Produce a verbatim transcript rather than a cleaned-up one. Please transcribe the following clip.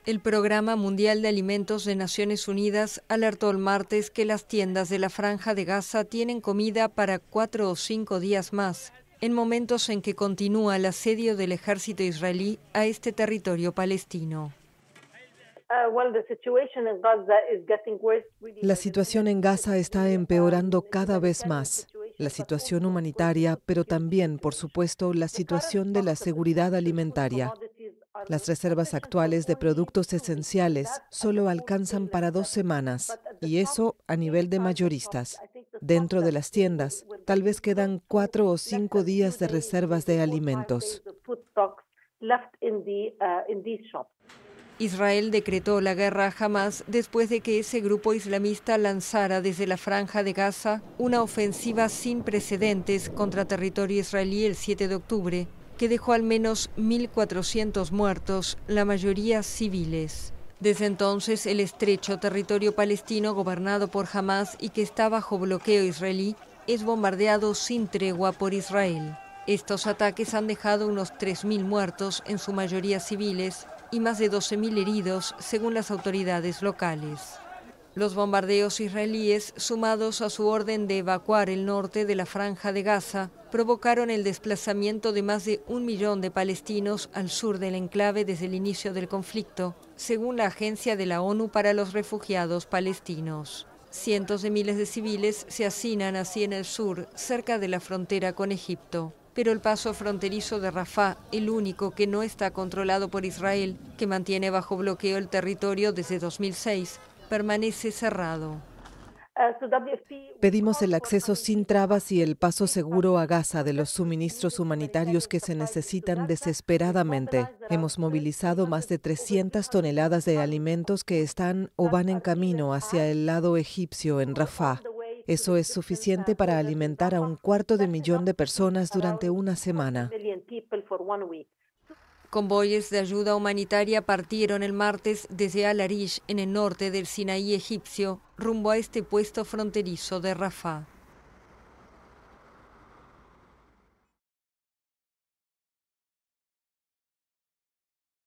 El Programa Mundial de Alimentos de Naciones Unidas alertó el martes que las tiendas de la Franja de Gaza tienen comida para cuatro o cinco días más, en momentos en que continúa el asedio del ejército israelí a este territorio palestino. La situación en Gaza está empeorando cada vez más. La situación humanitaria, pero también, por supuesto, la situación de la seguridad alimentaria. Las reservas actuales de productos esenciales solo alcanzan para dos semanas, y eso a nivel de mayoristas. Dentro de las tiendas, tal vez quedan cuatro o cinco días de reservas de alimentos. Israel decretó la guerra a Hamás después de que ese grupo islamista lanzara desde la Franja de Gaza una ofensiva sin precedentes contra territorio israelí el siete de octubre, que dejó al menos mil cuatrocientos muertos, la mayoría civiles. Desde entonces, el estrecho territorio palestino gobernado por Hamás y que está bajo bloqueo israelí es bombardeado sin tregua por Israel. Estos ataques han dejado unos tres mil muertos, en su mayoría civiles, y más de doce mil heridos, según las autoridades locales. Los bombardeos israelíes, sumados a su orden de evacuar el norte de la Franja de Gaza, provocaron el desplazamiento de más de un millón de palestinos al sur del enclave desde el inicio del conflicto, según la Agencia de la ONU para los Refugiados Palestinos. Cientos de miles de civiles se hacinan así en el sur, cerca de la frontera con Egipto. Pero el paso fronterizo de Rafah, el único que no está controlado por Israel, que mantiene bajo bloqueo el territorio desde dos mil seis, permanece cerrado. Pedimos el acceso sin trabas y el paso seguro a Gaza de los suministros humanitarios que se necesitan desesperadamente. Hemos movilizado más de trescientas toneladas de alimentos que están o van en camino hacia el lado egipcio en Rafah. Eso es suficiente para alimentar a un cuarto de millón de personas durante una semana. Convoyes de ayuda humanitaria partieron el martes desde Al-Arish, en el norte del Sinaí egipcio, rumbo a este puesto fronterizo de Rafah.